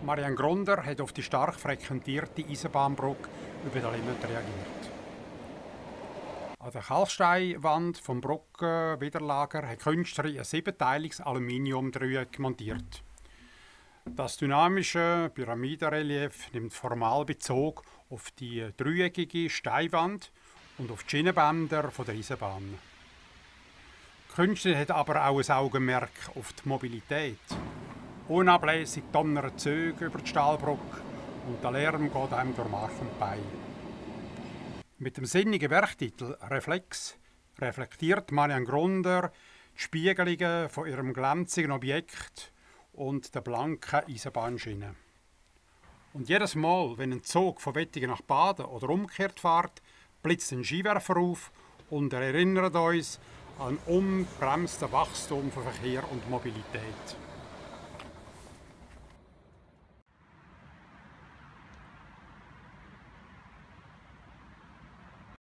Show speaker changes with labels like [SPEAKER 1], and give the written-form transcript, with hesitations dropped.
[SPEAKER 1] Marianne Grunder hat auf die stark frequentierte Eisenbahnbrücke über den Limmat reagiert. An der Kalksteinwand vom Brückenwiderlager hat die Künstlerin ein siebenteiliges Aluminiumdreieck montiert. Das dynamische Pyramidenrelief nimmt formal Bezug auf die dreieckige Steinwand und auf die Schienenbänder der Eisenbahn. Die Künstlerin hat aber auch ein Augenmerk auf die Mobilität. Unablässig donnern Züge über die Stahlbrücke und der Lärm geht einem durch Mark und Bein. Mit dem sinnigen Werktitel «Reflex» reflektiert Marianne Grunder die Spiegelungen von ihrem glänzigen Objekt und der blanken Eisenbahnschiene. Und jedes Mal, wenn ein Zug von Wettigen nach Baden oder umgekehrt fährt, blitzt ein Skiwerfer auf und er erinnert uns an unbremsten Wachstum von Verkehr und Mobilität.